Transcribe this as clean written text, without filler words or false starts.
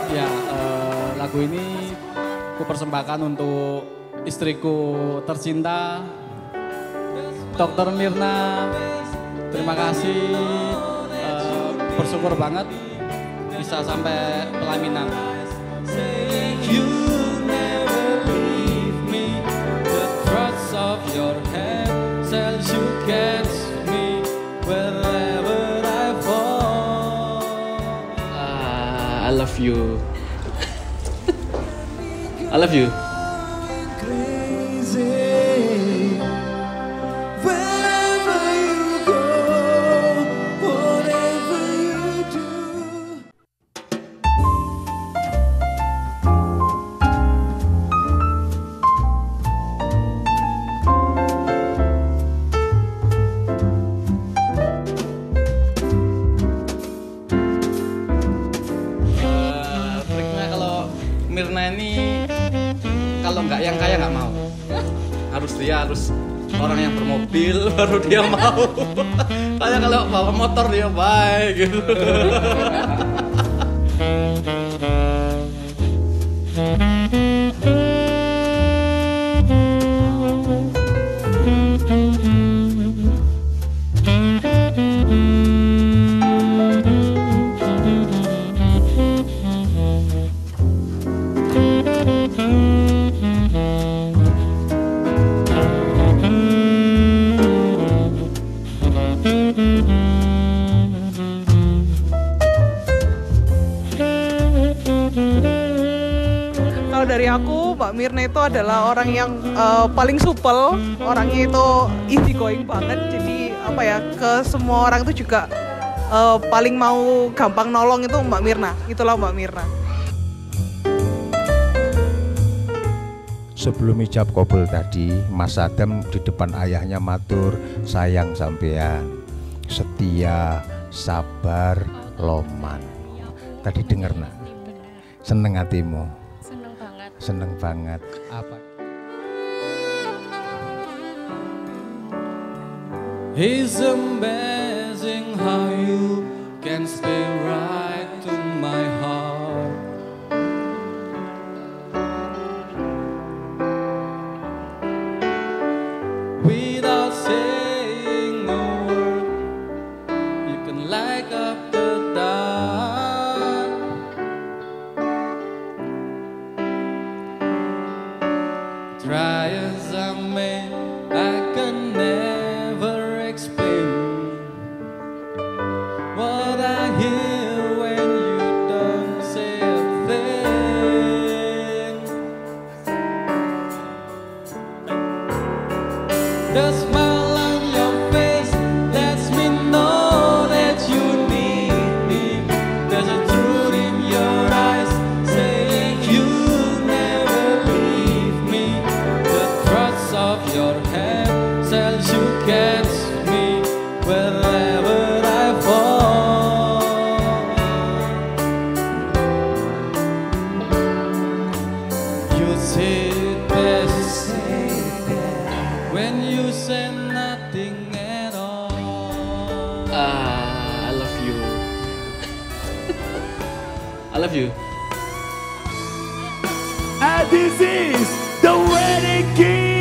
Ya, lagu ini ku persembahkan untuk istriku tercinta, Dr. Mirna. Terima kasih, bersyukur banget bisa sampai pelaminan. You never leave me, the thoughts of your hand tells you catch me wherever I fall. I love you. I love you. Triknya kalau Mirna ini kalau nggak yang kaya nggak mau. Dia harus orang yang bermobil baru dia mau. Kayak kalau bawa motor dia baik gitu. Kalau dari aku, Mbak Mirna itu adalah orang yang paling supel, orangnya itu easy going banget. Jadi apa ya, ke semua orang itu juga paling mau gampang nolong itu Mbak Mirna. Itulah Mbak Mirna. Sebelum ijab kabul tadi, Mas Adam di depan ayahnya matur, sayang sampean, setia, sabar, loman. Tadi denger nak, seneng hatimu. Seneng banget. Seneng banget. Apa? It's amazing how you can stay right to my heart. Without saying a word, you can light up the dark. Try as I may, I can never explain what I hear when you don't say a thing. The smile on your face lets me know that you need me. There's a truth in your eyes saying you'll never leave me. The thoughts of your hand tells you catch me wherever I fall. You say it best when you say nothing at all. I love you. I love you. And this is the wedding king.